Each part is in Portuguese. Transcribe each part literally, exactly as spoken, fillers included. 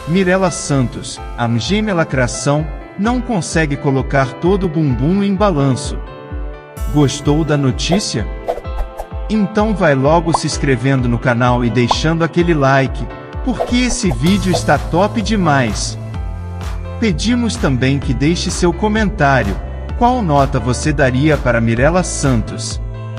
Mirella Santos, a gêmea lacração, não consegue colocar todo o bumbum em balanço. Gostou da notícia? Então vai logo se inscrevendo no canal e deixando aquele like, porque esse vídeo está top demais. Pedimos também que deixe seu comentário. Qual nota você daria para Mirella Santos?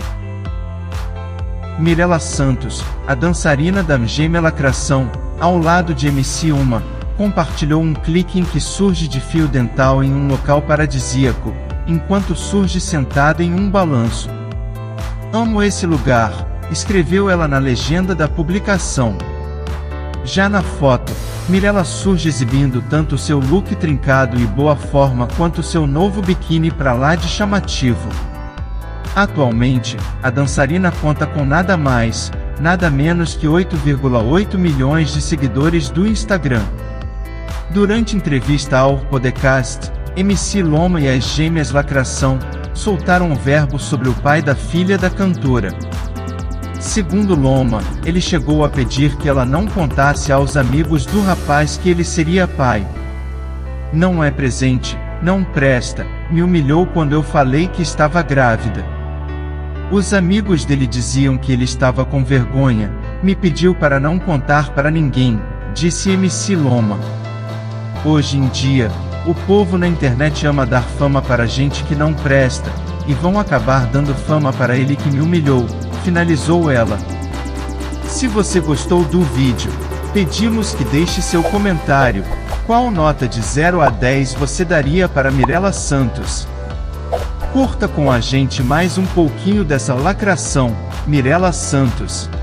Mirella Santos, a dançarina da gêmea lacração, ao lado de M C Uma, compartilhou um clique em que surge de fio dental em um local paradisíaco, enquanto surge sentada em um balanço. Amo esse lugar, escreveu ela na legenda da publicação. Já na foto, Mirella surge exibindo tanto seu look trincado e boa forma quanto seu novo biquíni pra lá de chamativo. Atualmente, a dançarina conta com nada mais, nada menos que oito vírgula oito milhões de seguidores do Instagram. Durante entrevista ao podcast, M C Loma e as gêmeas lacração soltaram um verbo sobre o pai da filha da cantora. Segundo Loma, ele chegou a pedir que ela não contasse aos amigos do rapaz que ele seria pai. Não é presente, não presta, me humilhou quando eu falei que estava grávida. Os amigos dele diziam que ele estava com vergonha, me pediu para não contar para ninguém, disse M C Loma. Hoje em dia, o povo na internet ama dar fama para gente que não presta, e vão acabar dando fama para ele que me humilhou, finalizou ela. Se você gostou do vídeo, pedimos que deixe seu comentário. Qual nota de zero a dez você daria para Mirella Santos? Curta com a gente mais um pouquinho dessa lacração, Mirella Santos.